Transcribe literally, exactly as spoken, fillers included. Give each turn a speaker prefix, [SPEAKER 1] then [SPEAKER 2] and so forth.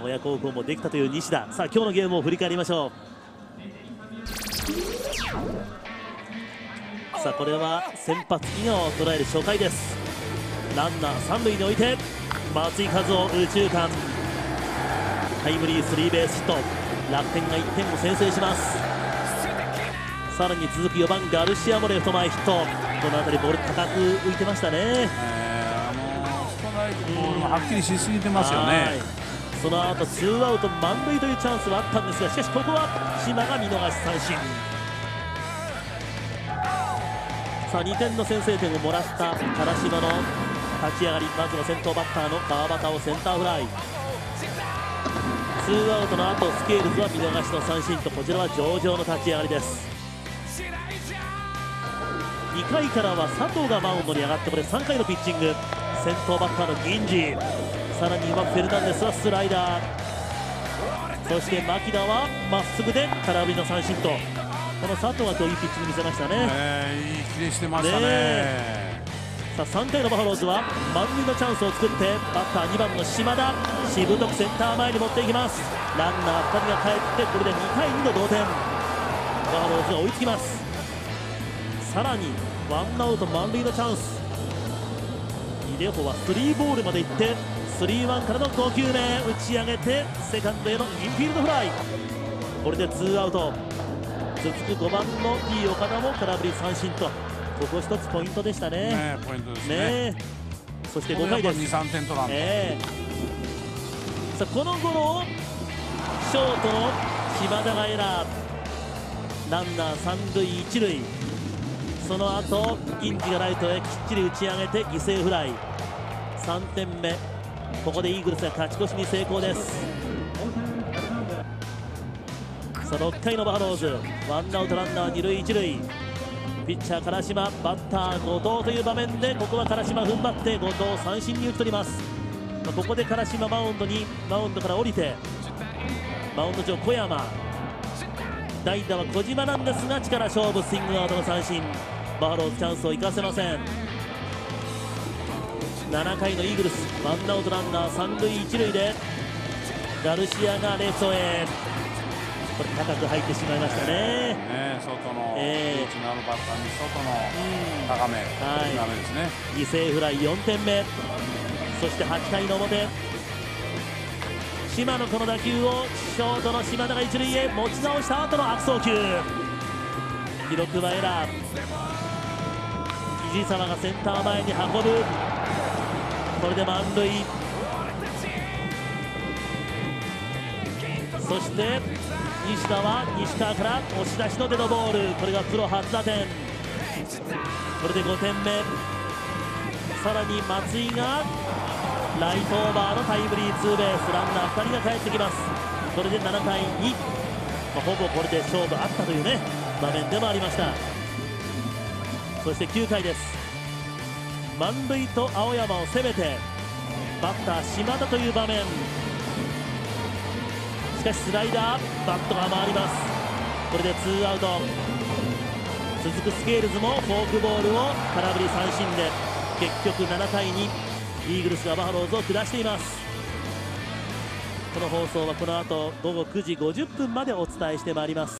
[SPEAKER 1] 親孝行もできたという西田。さあ今日のゲームを振り返りましょう。さあこれは先発伊賀を捉える初回です。ランナー三塁に置いて松井一夫右中間タイムリースリーベースヒット。楽天がいってんを先制します。さらに続くよばんガルシアもレフト前ヒット。この辺りボール高く浮いてましたね。
[SPEAKER 2] えー、あのストライクボールもはっきりしすぎてますよね。
[SPEAKER 1] その後ツーアウト満塁というチャンスはあったんですが、しかしここは島が見逃し三振。さあにてんの先制点をもらった唐島の立ち上がり、まずは先頭バッターの川端をセンターフライ。ツーアウトの後スケールズは見逃しの三振と、こちらは上々の立ち上がりです。にかいからは佐藤がマウンドに上がって、これさんかいのピッチング。先頭バッターの銀次、さらにはフェルナンデスはスライダー、そして牧田はまっすぐで空振りの三振と、この佐藤が今日いいピッチング見せましたね。
[SPEAKER 2] えー、いいキレしてましたね。
[SPEAKER 1] ねさあさんかいのバファローズは満塁のチャンスを作って、バッターにばんの島田、しぶとくセンター前に持っていきます。ランナーふたりが帰って、これでにたいにの同点。バファローズが追いつきます。さらにワンアウト満塁のチャンス、イレホはスリーボールまでいって、スリーワンからのごきゅうめ打ち上げてセカンドへのインフィールドフライ。これでツーアウト。続くごばんの T 岡田も空振り三振と、ここ一つポイントでしたね。
[SPEAKER 2] ねポイントですね。
[SPEAKER 1] ねそしてごかいです。
[SPEAKER 2] に、さんてん取らんと、
[SPEAKER 1] えー、さあこのゴロをショートの島田がエラー、ランナー三塁一塁。その後銀次がライトへきっちり打ち上げて犠牲フライ。さんてんめ、ここでイーグルスが勝ち越しに成功です。さあろっかいのバファローズ、ワンアウトランナー二塁一塁。ピッチャー唐島、バッター後藤という場面で、ここは唐島踏ん張って後藤三振に打ち取ります。まあ、ここで唐島マウンドにマウンドから降りて、マウンド上小山、代打は小島なんですが力勝負、スイングアウトの三振。バファローズチャンスを生かせません。ななかいのイーグルス、ワンアウトランナー三塁一塁でガルシアがレフトへ、これ高く入ってしまいましたね。
[SPEAKER 2] ね外の、
[SPEAKER 1] えー、
[SPEAKER 2] リーチのあるバッターに外の高め、高めですね。
[SPEAKER 1] 犠牲フライよんてんめ。そしてはちかいの表、島のこの打球をショートの島田が一塁へ持ち直した後の悪送球、記録はエラー。藤沢がセンター前に運ぶ、これで満塁。そして西田は西川から押し出しのデッドボール、これがプロ初打点。これでごてんめ。さらに松井がライトオーバーのタイムリーツーベース、ランナーふたりが帰ってきます。これでななたいに、まあ、ほぼこれで勝負あったというね場面でもありました。そしてきゅうかいです。満塁と青山を攻めてバッター島田という場面、しかしスライダー、バットが回ります。これでツーアウト。続くスケールズもフォークボールを空振り三振で、結局ななたいに、イーグルスがバファローズを下しています。この放送はこの後ごごくじごじゅっぷんまでお伝えしてまいります。